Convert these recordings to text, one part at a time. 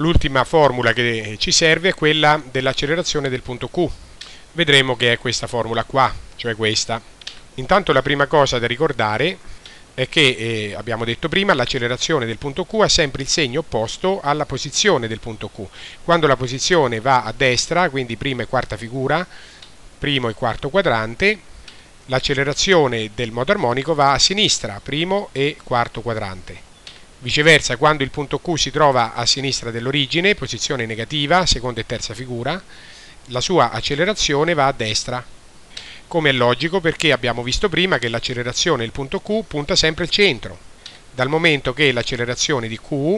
L'ultima formula che ci serve è quella dell'accelerazione del punto Q. Vedremo che è questa formula qua, cioè questa. Intanto la prima cosa da ricordare è che, abbiamo detto prima, l'accelerazione del punto Q ha sempre il segno opposto alla posizione del punto Q. Quando la posizione va a destra, quindi prima e quarta figura, primo e quarto quadrante, l'accelerazione del moto armonico va a sinistra, primo e quarto quadrante. Viceversa, quando il punto Q si trova a sinistra dell'origine, posizione negativa, seconda e terza figura, la sua accelerazione va a destra. Come è logico, perché abbiamo visto prima che l'accelerazione del punto Q punta sempre al centro, dal momento che l'accelerazione di Q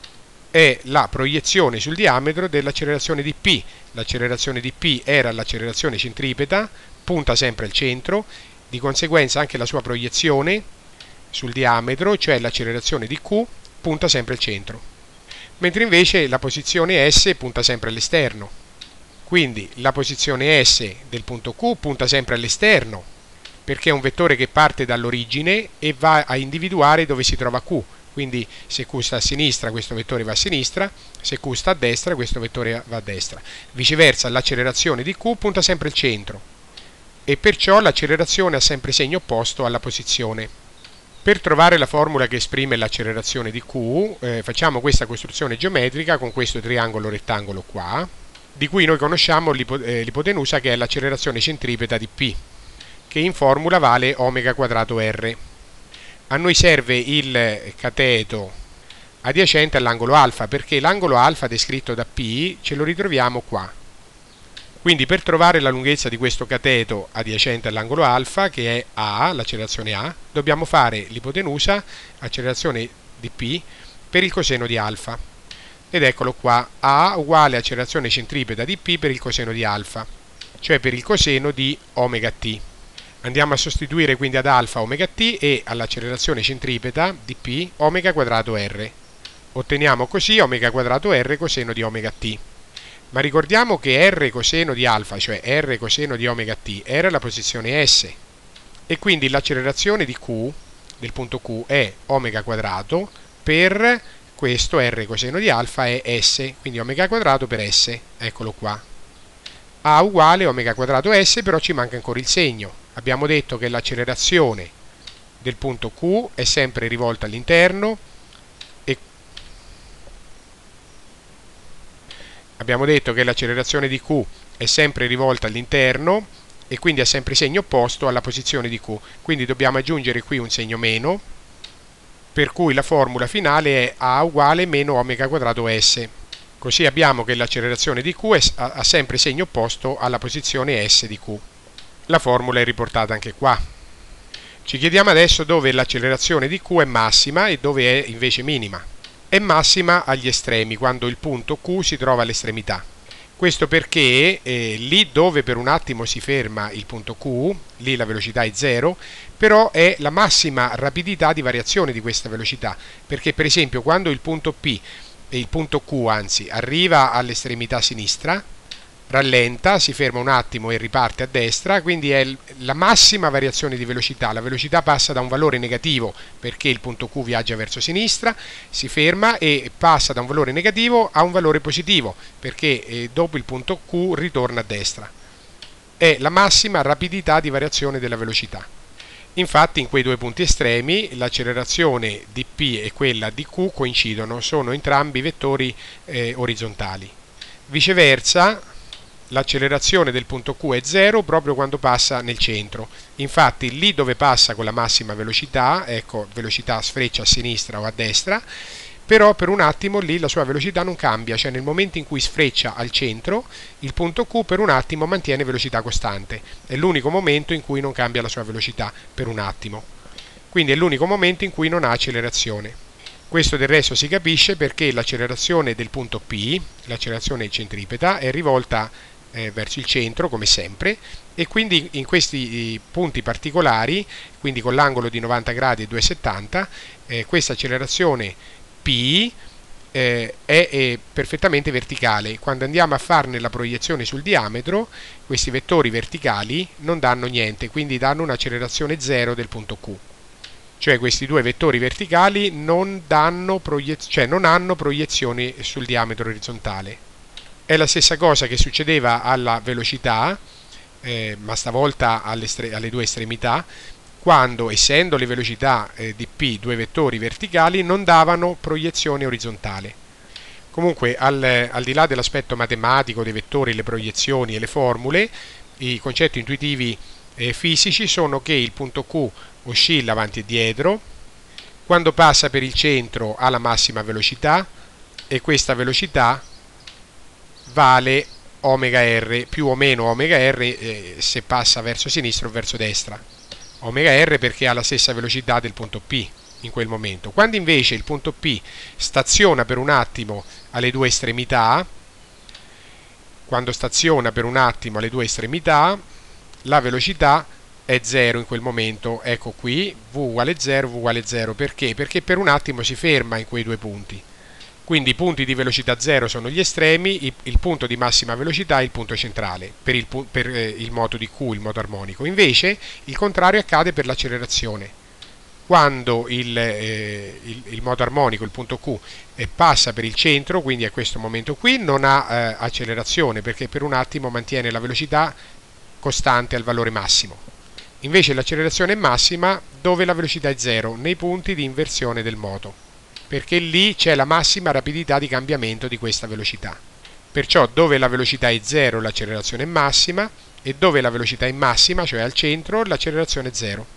è la proiezione sul diametro dell'accelerazione di P. L'accelerazione di P era l'accelerazione centripeta, punta sempre al centro, di conseguenza anche la sua proiezione sul diametro, cioè l'accelerazione di Q, punta sempre al centro. Mentre invece la posizione S punta sempre all'esterno. Quindi la posizione S del punto Q punta sempre all'esterno, perché è un vettore che parte dall'origine e va a individuare dove si trova Q. Quindi se Q sta a sinistra questo vettore va a sinistra, se Q sta a destra questo vettore va a destra. Viceversa, l'accelerazione di Q punta sempre al centro e perciò l'accelerazione ha sempre segno opposto alla posizione. Per trovare la formula che esprime l'accelerazione di Q, facciamo questa costruzione geometrica con questo triangolo rettangolo qua, di cui noi conosciamo l'ipotenusa che è l'accelerazione centripeta di P, che in formula vale omega quadrato R. A noi serve il cateto adiacente all'angolo alfa, perché l'angolo alfa descritto da P ce lo ritroviamo qua. Quindi per trovare la lunghezza di questo cateto adiacente all'angolo alfa, che è A, l'accelerazione A, dobbiamo fare l'ipotenusa, accelerazione di P, per il coseno di alfa. Ed eccolo qua, A uguale accelerazione centripeta di P per il coseno di alfa, cioè per il coseno di omega t. Andiamo a sostituire quindi ad alfa omega t e all'accelerazione centripeta di P omega quadrato R. Otteniamo così omega quadrato R coseno di omega t. Ma ricordiamo che R coseno di alfa, cioè R coseno di omega t, era la posizione S. E quindi l'accelerazione di Q, del punto Q, è omega quadrato per questo R coseno di alfa è S, quindi omega quadrato per S, eccolo qua. A uguale omega quadrato S, però ci manca ancora il segno. Abbiamo detto che l'accelerazione del punto Q è sempre rivolta all'interno e abbiamo detto che l'accelerazione di Q è sempre rivolta all'interno e quindi ha sempre segno opposto alla posizione di Q. Quindi dobbiamo aggiungere qui un segno meno, per cui la formula finale è A uguale meno omega quadrato S. Così abbiamo che l'accelerazione di Q ha sempre segno opposto alla posizione S di Q. La formula è riportata anche qua. Ci chiediamo adesso dove l'accelerazione di Q è massima e dove è invece minima. È massima agli estremi, quando il punto Q si trova all'estremità. Questo perché lì dove per un attimo si ferma il punto Q, lì la velocità è 0, però è la massima rapidità di variazione di questa velocità, perché per esempio quando il punto P e il punto Q anzi arriva all'estremità sinistra, rallenta, si ferma un attimo e riparte a destra, quindi è la massima variazione di velocità. La velocità passa da un valore negativo perché il punto Q viaggia verso sinistra, si ferma e passa da un valore negativo a un valore positivo perché dopo il punto Q ritorna a destra. È la massima rapidità di variazione della velocità. Infatti in quei due punti estremi l'accelerazione di P e quella di Q coincidono, sono entrambi vettori orizzontali. Viceversa, l'accelerazione del punto Q è 0 proprio quando passa nel centro. Infatti lì dove passa con la massima velocità, ecco, velocità sfreccia a sinistra o a destra, però per un attimo lì la sua velocità non cambia, cioè nel momento in cui sfreccia al centro, il punto Q per un attimo mantiene velocità costante. È l'unico momento in cui non cambia la sua velocità per un attimo. Quindi è l'unico momento in cui non ha accelerazione. Questo del resto si capisce perché l'accelerazione del punto P, l'accelerazione centripeta, è rivolta verso il centro come sempre e quindi in questi punti particolari, quindi con l'angolo di 90 gradi e 2,70, questa accelerazione P è perfettamente verticale. Quando andiamo a farne la proiezione sul diametro, questi vettori verticali non danno niente, quindi danno un'accelerazione 0 del punto Q. cioè questi due vettori verticali non hanno proiezioni sul diametro orizzontale. È la stessa cosa che succedeva alla velocità, ma stavolta alle due estremità, quando, essendo le velocità di P due vettori verticali, non davano proiezione orizzontale. Comunque, al di là dell'aspetto matematico dei vettori, le proiezioni e le formule, i concetti intuitivi fisici sono che il punto Q oscilla avanti e dietro, quando passa per il centro ha la massima velocità e questa velocità vale omega r più o meno omega r se passa verso sinistra o verso destra. Omega r perché ha la stessa velocità del punto P in quel momento. Quando invece il punto P staziona per un attimo alle due estremità, la velocità è 0 in quel momento. Ecco qui, v uguale 0, v uguale 0. Perché? Perché per un attimo si ferma in quei due punti. Quindi i punti di velocità 0 sono gli estremi, il punto di massima velocità è il punto centrale per il moto di Q, il moto armonico. Invece il contrario accade per l'accelerazione. Quando il moto armonico, il punto Q, passa per il centro, quindi a questo momento qui, non ha accelerazione perché per un attimo mantiene la velocità costante al valore massimo. Invece l'accelerazione è massima dove la velocità è 0, nei punti di inversione del moto, perché lì c'è la massima rapidità di cambiamento di questa velocità. Perciò dove la velocità è 0 l'accelerazione è massima e dove la velocità è massima, cioè al centro, l'accelerazione è 0.